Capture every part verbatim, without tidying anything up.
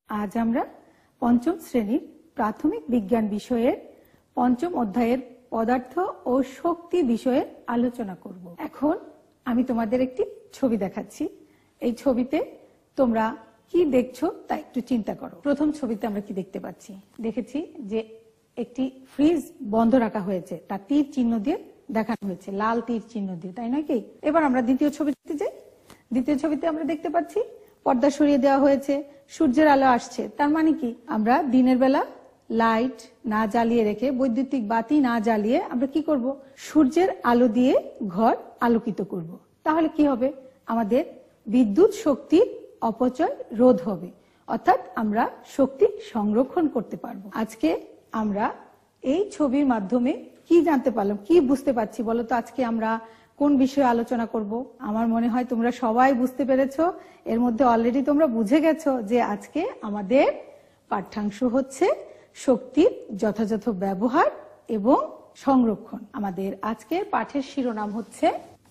আজ আমরা পঞ্চম শ্রেণীর প্রাথমিক বিজ্ঞান বিষয়ের পঞ্চম অধ্যায়ের পদার্থ ও শক্তি বিষয়ে আলোচনা করব। এখন আমি তোমাদের একটি ছবি দেখাচ্ছি। এই ছবিতে তোমরা কি দেখছো তা একটু চিন্তা করো। প্রথম ছবিতে আমরা কি দেখতে পাচ্ছি? দেখেছি যে একটি ফ্রিজ বন্ধ রাখা হয়েছে, তার তীর চিহ্ন দিয়ে দেখানো হয়েছে, লাল তীর চিহ্ন দিয়ে, তাই নয় কি? এবার আমরা দ্বিতীয় ছবিতে যাই। দ্বিতীয় ছবিতে আমরা দেখতে পাচ্ছি পর্দা সরিয়ে দেওয়া হয়েছে, সূর্যের আলো আসছে। তার মানে কি, আমরা দিনের বেলা লাইট না জ্বালিয়ে রেখে, বৈদ্যুতিক বাতি না জ্বালিয়ে আমরা কি করব? সূর্যের আলো দিয়ে ঘর আলোকিত করব। তাহলে কি হবে? আমাদের বিদ্যুৎ শক্তির অপচয় রোধ হবে, অর্থাৎ আমরা শক্তি সংরক্ষণ করতে পারবো। আজকে আমরা এই ছবির মাধ্যমে কি জানতে পারলাম, কি বুঝতে পারছি বলো তো? আজকে আমরা কোন বিষয়ে আলোচনা করব? আমার মনে হয় তোমরা সবাই বুঝতে পেরেছো। এর মধ্যে অলরেডি তোমরা বুঝে গেছো যে আজকে আমাদের পাঠ্যাংশ হচ্ছে শক্তির যথাযথ ব্যবহার এবং সংরক্ষণ। আমাদের আজকের পাঠের শিরোনাম হচ্ছে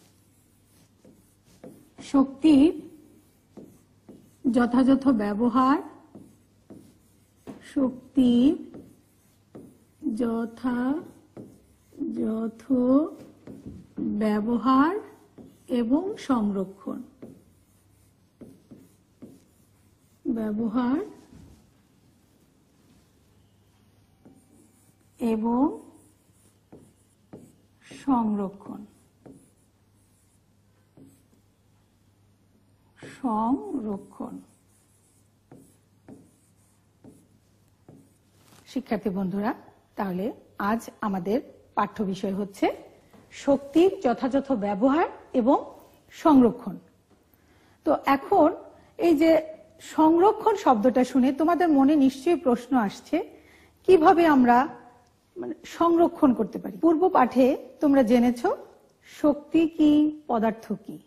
শক্তির যথাযথ ব্যবহার, শক্তির যথাযথ ব্যবহার এবং সংরক্ষণ। ব্যবহার এবং সংরক্ষণ। সংরক্ষণ শিক্ষার্থী বন্ধুরা, তাহলে আজ আমাদের পাঠ্য বিষয় হচ্ছে শক্তির যথাযথ ব্যবহার এবং সংরক্ষণ। তো এখন এই যে সংরক্ষণ শব্দটা শুনে তোমাদের মনে নিশ্চয়ই প্রশ্ন আসছে, কিভাবে আমরা মানে সংরক্ষণ করতে পারি? পূর্ব পাঠে তোমরা জেনেছো শক্তি কি, পদার্থ কি।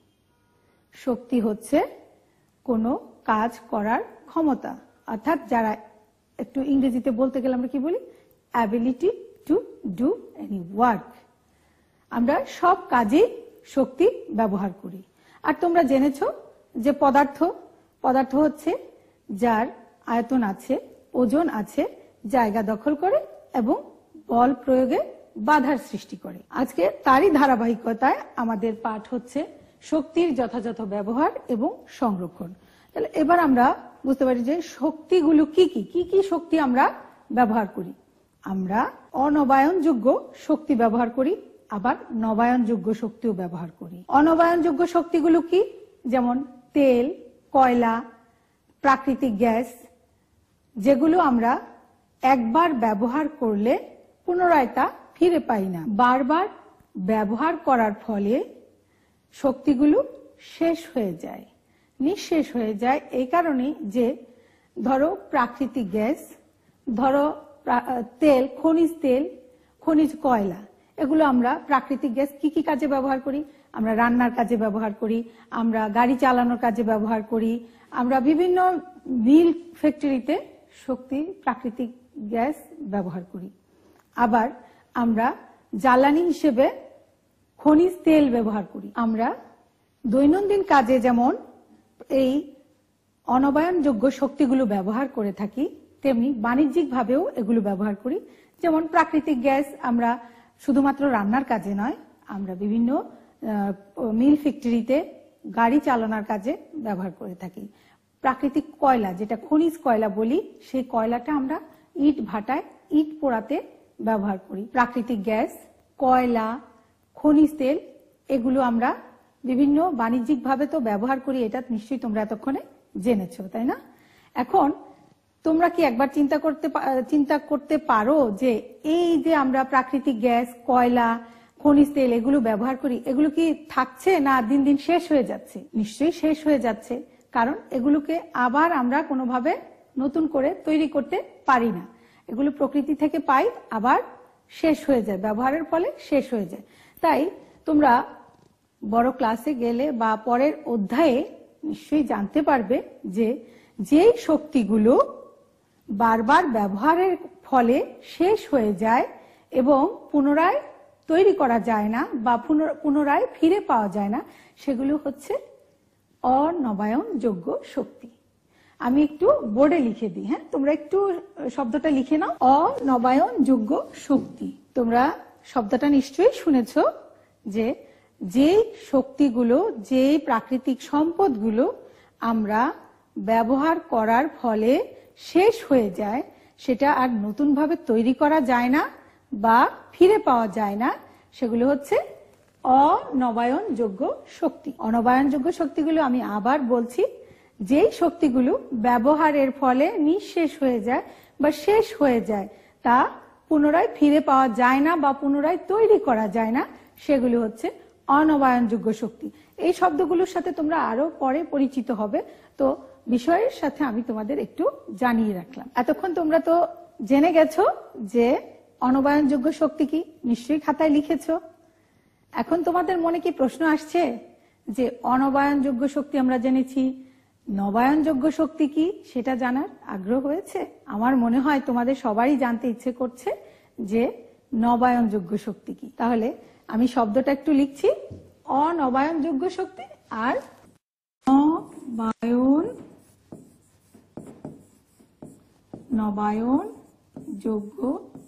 শক্তি হচ্ছে কোনো কাজ করার ক্ষমতা, অর্থাৎ যারা একটু ইংরেজিতে বলতে গেলে আমরা কি বলি? Ability to do any work. আমরা সব কাজে শক্তি ব্যবহার করি। আর তোমরা জেনেছো যে পদার্থ, পদার্থ হচ্ছে যার আয়তন আছে, ওজন আছে, জায়গা দখল করে এবং বল প্রয়োগে বাধার সৃষ্টি করে। আজকে তারই ধারাবাহিকতায় আমাদের পাঠ হচ্ছে শক্তির যথাযথ ব্যবহার এবং সংরক্ষণ। তাহলে এবার আমরা বুঝতে পারি যে শক্তিগুলো কি কি কি কি শক্তি আমরা ব্যবহার করি। আমরা অনবায়নযোগ্য শক্তি ব্যবহার করি, আবার নবায়নযোগ্য শক্তিও ব্যবহার করি। অনবায়নযোগ্য শক্তিগুলো কি? যেমন তেল, কয়লা, প্রাকৃতিক গ্যাস, যেগুলো আমরা একবার ব্যবহার করলে পুনরায় তা ফিরে পাই না। বারবার ব্যবহার করার ফলে শক্তিগুলো শেষ হয়ে যায়, নিঃশেষ হয়ে যায়। এই কারণে যে ধরো প্রাকৃতিক গ্যাস, ধরো তেল, খনিজ তেল, খনিজ কয়লা, এগুলো আমরা প্রাকৃতিক গ্যাস কি কি কাজে ব্যবহার করি? আমরা রান্নার কাজে ব্যবহার করি, আমরা গাড়ি চালানোর কাজে ব্যবহার করি, আমরা বিভিন্ন মিল ফ্যাক্টরিতে শক্তি প্রাকৃতিক গ্যাস ব্যবহার করি। আবার আমরা জ্বালানি হিসেবে খনিজ তেল ব্যবহার করি। আমরা দৈনন্দিন কাজে যেমন এই অনবায়নযোগ্য শক্তিগুলো ব্যবহার করে থাকি, তেমনি বাণিজ্যিক ভাবেও এগুলো ব্যবহার করি। যেমন প্রাকৃতিক গ্যাস আমরা শুধুমাত্র রান্নার কাজে নয়, আমরা বিভিন্ন মিল ফ্যাক্টরিতে গাড়ি চালানোর কাজে ব্যবহার করে থাকি। প্রাকৃতিক কয়লা, যেটা খনিজ কয়লা বলি, সেই কয়লাটা আমরা ইট ভাটায় ইট পোড়াতে ব্যবহার করি। প্রাকৃতিক গ্যাস, কয়লা, খনিজ তেল, এগুলো আমরা বিভিন্ন বাণিজ্যিক ভাবে তো ব্যবহার করি, এটা নিশ্চয়ই তোমরা এতক্ষণে জেনেছো, তাই না? এখন তোমরা কি একবার চিন্তা করতে চিন্তা করতে পারো যে এই যে আমরা প্রাকৃতিক গ্যাস, কয়লা, খনিজ তেল এগুলো ব্যবহার করি, এগুলো কি থাকছে না দিন দিন শেষ হয়ে যাচ্ছে? নিশ্চয়ই শেষ হয়ে যাচ্ছে, কারণ এগুলোকে আবার আমরা কোনোভাবে নতুন করে তৈরি করতে পারি না। এগুলো প্রকৃতি থেকে পাই, আবার শেষ হয়ে যায়, ব্যবহারের ফলে শেষ হয়ে যায়। তাই তোমরা বড় ক্লাসে গেলে বা পরের অধ্যায়ে নিশ্চয়ই জানতে পারবে যে যেই শক্তিগুলো বারবার ব্যবহারের ফলে শেষ হয়ে যায় এবং পুনরায় তৈরি করা যায় না বা পুনরায় ফিরে পাওয়া যায় না, সেগুলো হচ্ছে অনবায়নযোগ্য শক্তি। আমি একটু বোর্ডে লিখে দিই। হ্যাঁ, তোমরা একটু শব্দটা লিখে নাও, অনবায়নযোগ্য শক্তি। তোমরা শব্দটা নিশ্চয়ই শুনেছো যে যে শক্তিগুলো, যে প্রাকৃতিক সম্পদগুলো আমরা ব্যবহার করার ফলে শেষ হয়ে যায়, সেটা আর নতুন ভাবে তৈরি করা যায় না বা ফিরে পাওয়া যায় না, সেগুলো হচ্ছে অনবায়নযোগ্য শক্তি। অনবায়নযোগ্য শক্তিগুলো আমি আবার বলছি, যেই শক্তিগুলো ব্যবহারের ফলে নিঃশেষ হয়ে যায় বা শেষ হয়ে যায়, তা পুনরায় ফিরে পাওয়া যায় না বা পুনরায় তৈরি করা যায় না, সেগুলো হচ্ছে অনবায়নযোগ্য শক্তি। এই শব্দগুলোর সাথে তোমরা আরো পরে পরিচিত হবে, তো বিষয়ের সাথে আমি তোমাদের একটু জানিয়ে রাখলাম। এতক্ষণ তোমরা তো জেনে গেছো যে অনবায়নযোগ্য শক্তি কি, নিশ্চয়ই খাতায় লিখেছো। এখন তোমাদের মনে কি প্রশ্ন আসছে যে অনবায়নযোগ্য শক্তি আমরা জেনেছি, নবায়নযোগ্য শক্তি কি সেটা জানার আগ্রহ হয়েছে? আমার মনে হয় তোমাদের সবারই জানতে ইচ্ছে করছে যে নবায়নযোগ্য শক্তি কি। তাহলে আমি শব্দটা একটু লিখছি, অনবায়নযোগ্য শক্তি আর নবায়ন নবায়নযোগ্য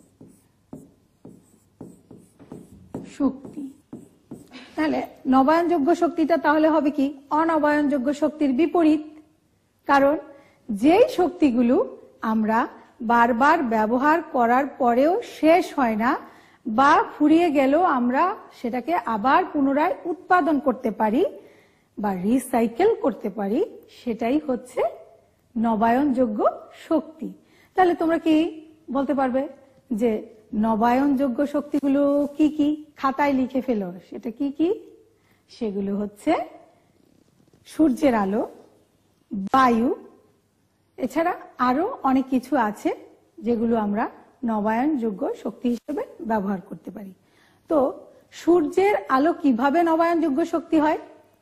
শক্তি। তাহলে নবায়নযোগ্য শক্তিটা তাহলে হবে কি, অনবায়নযোগ্য শক্তির বিপরীত। কারণ যেই শক্তিগুলো আমরা বারবার ব্যবহার করার পরেও শেষ হয় না বা ফুরিয়ে গেলেও আমরা সেটাকে আবার পুনরায় উৎপাদন করতে পারি বা রিসাইকেল করতে পারি, সেটাই হচ্ছে নবায়নযোগ্য শক্তি। তাহলে তোমরা কি বলতে পারবে যে নবায়নযোগ্য শক্তিগুলো কি কি? খাতায় লিখে ফেলো, সেটা কি কি? সেগুলো হচ্ছে সূর্যের আলো, বায়ু, এছাড়া আরো অনেক কিছু আছে যেগুলো আমরা নবায়নযোগ্য শক্তি হিসেবে ব্যবহার করতে পারি। তো সূর্যের আলো কিভাবে নবায়নযোগ্য শক্তি হয়?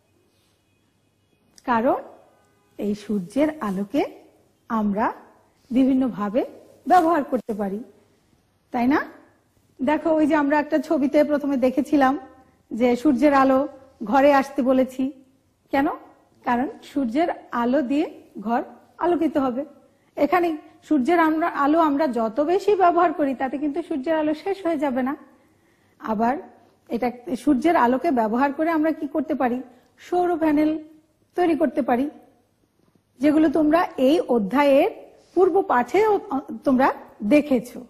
কারণ এই সূর্যের আলোকে আমরা বিভিন্ন ভাবে ব্যবহার করতে পারি, তাই না? দেখো, ওই যে আমরা একটা ছবিতে প্রথমে দেখেছিলাম যে সূর্যের আলো ঘরে আসতে বলেছি। কেন? কারণ সূর্যের আলো দিয়ে ঘর আলোকিত হবে। এখানে সূর্যের আমরা আলো আমরা যত বেশি ব্যবহার করি তাতে কিন্তু সূর্যের আলো শেষ হয়ে যাবে না। আবার এটা সূর্যের আলোকে ব্যবহার করে আমরা কি করতে পারি? সৌর প্যানেল তৈরি করতে পারি, যেগুলো তোমরা এই অধ্যায়ের পূর্ব পাঠে তোমরা দেখেছো।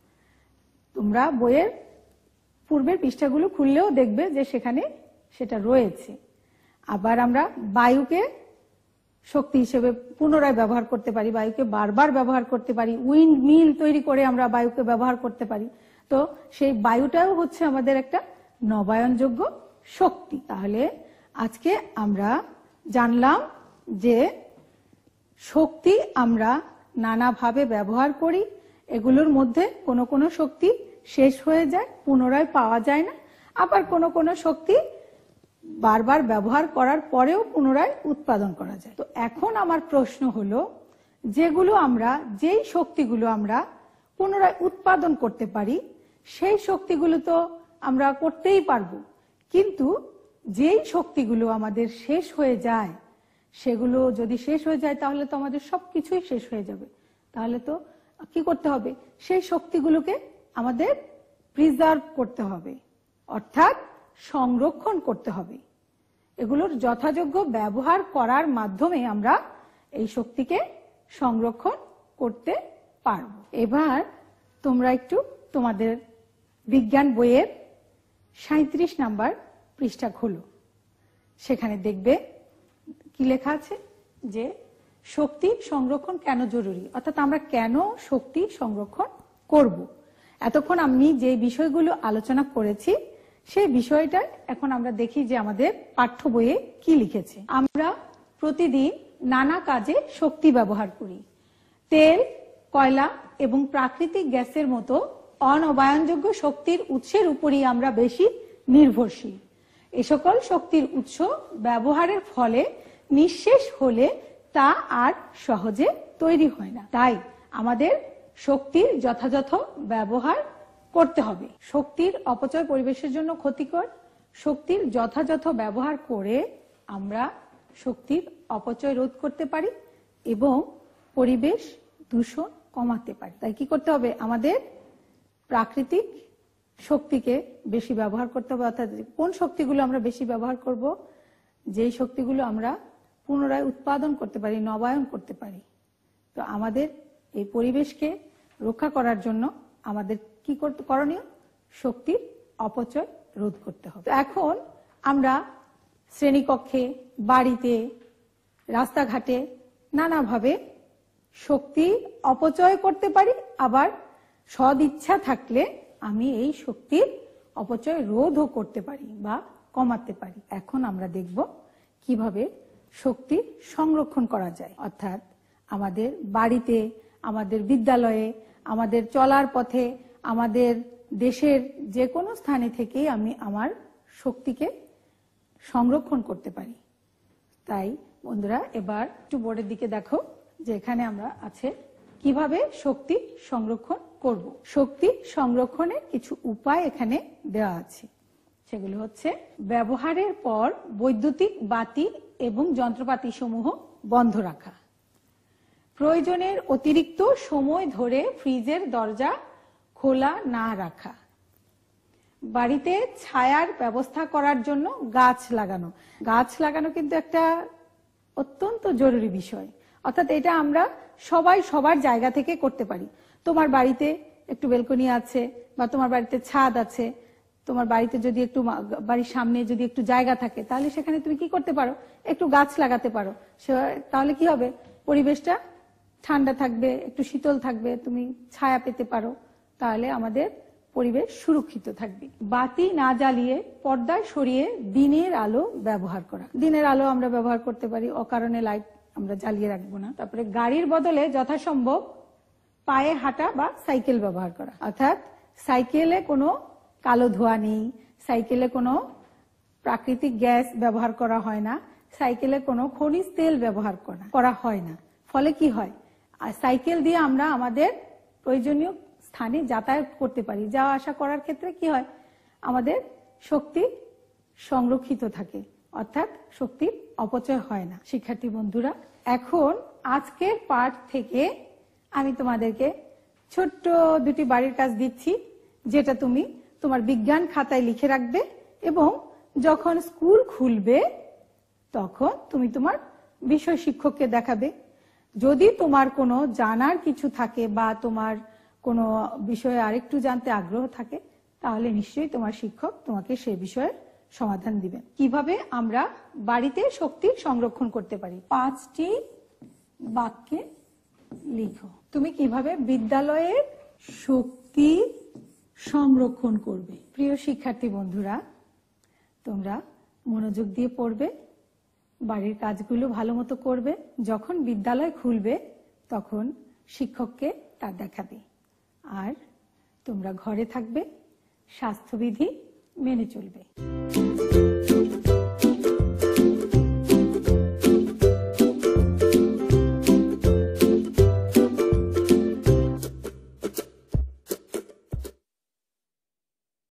তোমরা বইয়ের পূর্বের পৃষ্ঠাগুলো খুললেও দেখবে যে সেখানে সেটা রয়েছে। আবার আমরা বায়ুকে শক্তি হিসেবে পুনরায় ব্যবহার করতে পারি, বায়ুকে বারবার ব্যবহার করতে পারি, উইন্ড মিল তৈরি করে আমরা বায়ুকে ব্যবহার করতে পারি। তো সেই বায়ুটাও হচ্ছে আমাদের একটা নবায়নযোগ্য শক্তি। তাহলে আজকে আমরা জানলাম যে শক্তি আমরা নানাভাবে ব্যবহার করি, এগুলোর মধ্যে কোনো কোনো শক্তি শেষ হয়ে যায়, পুনরায় পাওয়া যায় না, আবার কোনো কোনো শক্তি বারবার ব্যবহার করার পরেও পুনরায় উৎপাদন করা যায়। তো এখন আমার প্রশ্ন হলো, যেগুলো আমরা যেই শক্তিগুলো আমরা পুনরায় উৎপাদন করতে পারি সেই শক্তিগুলো তো আমরা করতেই পারবো, কিন্তু যেই শক্তিগুলো আমাদের শেষ হয়ে যায়, সেগুলো যদি শেষ হয়ে যায় তাহলে তো আমাদের সবকিছুই শেষ হয়ে যাবে। তাহলে তো কি করতে হবে? সেই শক্তিগুলোকে আমাদের প্রিজার্ভ করতে হবে, অর্থাৎ সংরক্ষণ করতে হবে। এগুলোর যথাযোগ্য ব্যবহার করার মাধ্যমে আমরা এই শক্তিকে সংরক্ষণ করতে পারব। এবার তোমরা একটু তোমাদের বিজ্ঞান বইয়ের সাঁইত্রিশ নাম্বার পৃষ্ঠা খোলো। সেখানে দেখবে কি লেখা আছে যে শক্তি সংরক্ষণ কেন জরুরি, অর্থাৎ আমরা কেন শক্তি সংরক্ষণ করব। এতক্ষণ আমি যে বিষয়গুলো আলোচনা করেছি সেই বিষয়টা এখন আমরা দেখি যে আমাদের পাঠ্য বইয়ে কি লিখেছে। আমরা প্রতিদিন নানা কাজে শক্তি ব্যবহার করি। তেল, কয়লা এবং প্রাকৃতিক গ্যাসের মতো অনবায়নযোগ্য শক্তির উৎসের উপরই আমরা বেশি নির্ভরশীল। এ সকল শক্তির উৎস ব্যবহারের ফলে নিঃশেষ হলে তা আর সহজে তৈরি হয় না। তাই আমাদের শক্তির যথাযথ ব্যবহার করতে হবে। শক্তির অপচয় পরিবেশের জন্য ক্ষতিকর। শক্তির যথাযথ ব্যবহার করে আমরা শক্তির অপচয় রোধ করতে পারি। এবং পরিবেশ দূষণ কমাতে পারি। তাই কি করতে হবে, আমাদের প্রাকৃতিক শক্তিকে বেশি ব্যবহার করতে হবে। অর্থাৎ কোন শক্তিগুলো আমরা বেশি ব্যবহার করব, যেই শক্তিগুলো আমরা পুনরায় উৎপাদন করতে পারি, নবায়ন করতে পারি। তো আমাদের এই পরিবেশকে রক্ষা করার জন্য আমাদের কি করতে করণীয়, শক্তির অপচয় রোধ করতে হবে। তো এখন আমরা শ্রেণীকক্ষে, বাড়িতে, রাস্তাঘাটে নানাভাবে শক্তি অপচয় করতে পারি, আবার সদ ইচ্ছা থাকলে আমি এই শক্তির অপচয় রোধও করতে পারি বা কমাতে পারি। এখন আমরা দেখব কিভাবে শক্তি সংরক্ষণ করা যায়। অর্থাৎ আমাদের বাড়িতে, আমাদের বিদ্যালয়ে, আমাদের চলার পথে, আমাদের দেশের যে কোনো স্থানে থেকেই আমি আমার শক্তিকে সংরক্ষণ করতে পারি। তাই বন্ধুরা এবার একটু বোর্ডের দিকে দেখো যে এখানে আমরা আছে কিভাবে শক্তি সংরক্ষণ করব। শক্তি সংরক্ষণের কিছু উপায় এখানে দেওয়া আছে, সেগুলো হচ্ছে ব্যবহারের পর বৈদ্যুতিক বাতি এবং যন্ত্রপাতি সমূহ বন্ধ রাখা, প্রয়োজনের অতিরিক্ত সময় ধরে ফ্রিজের দরজা খোলা না রাখা, বাড়িতে ছায়ার ব্যবস্থা করার জন্য গাছ লাগানো। গাছ লাগানো কিন্তু একটা অত্যন্ত জরুরি বিষয়। অর্থাৎ এটা আমরা সবাই সবার জায়গা থেকে করতে পারি। তোমার বাড়িতে একটু বেলকনি আছে বা তোমার বাড়িতে ছাদ আছে, তোমার বাড়িতে যদি একটু বাড়ির সামনে যদি একটু জায়গা থাকে, তাহলে সেখানে তুমি কি করতে পারো, একটু গাছ লাগাতে পারো। তাহলে কি হবে, পরিবেশটা ঠান্ডা থাকবে, একটু শীতল থাকবে, তুমি ছায়া পেতে পারো, তাহলে আমাদের পরিবেশ সুরক্ষিত থাকবে। বাতি না জ্বালিয়ে পর্দায় সরিয়ে দিনের আলো ব্যবহার করা। দিনের আলো আমরা ব্যবহার করতে পারি, অকারণে লাইট আমরা জ্বালিয়ে রাখবো না। তারপরে গাড়ির বদলে যথাসম্ভব পায়ে হাঁটা বা সাইকেল ব্যবহার করা। অর্থাৎ সাইকেলে কোনো কালো ধোঁয়া নেই, সাইকেলে কোনো প্রাকৃতিক গ্যাস ব্যবহার করা হয় না, সাইকেলে কোনো খনিজ তেল ব্যবহার করা হয় না। ফলে কি হয়, সাইকেল দিয়ে আমরা আমাদের প্রয়োজনীয় স্থানে যাতায়াত করতে পারি। যাওয়া আসা করার ক্ষেত্রে কি হয়, আমাদের শক্তি সংরক্ষিত থাকে, অর্থাৎ শক্তির অপচয় হয় না। শিক্ষার্থী বন্ধুরা, এখন আজকের পাঠ থেকে আমি তোমাদেরকে ছোট্ট দুটি বাড়ির কাজ দিচ্ছি, যেটা তুমি তোমার বিজ্ঞান খাতায় লিখে রাখবে এবং যখন স্কুল খুলবে তখন তুমি তোমার বিষয় শিক্ষককে দেখাবে। যদি তোমার কোনো জানার কিছু থাকে বা তোমার কোনো বিষয়ে আরেকটু জানতে আগ্রহ থাকে, তাহলে নিশ্চয়ই তোমার শিক্ষক তোমাকে সে বিষয়ে সমাধান দিবেন। কিভাবে আমরা বাড়িতে শক্তি সংরক্ষণ করতে পারি, পাঁচটি বাক্যে লিখো। তুমি কিভাবে বিদ্যালয়ের শক্তি সংরক্ষণ করবে। প্রিয় শিক্ষার্থী বন্ধুরা, তোমরা মনোযোগ দিয়ে পড়বে, বাড়ির কাজগুলো ভালো মতো করবে। যখন বিদ্যালয় খুলবে তখন শিক্ষককে তা দেখাবে। আর তোমরা ঘরে থাকবে, স্বাস্থ্যবিধি মেনে চলবে।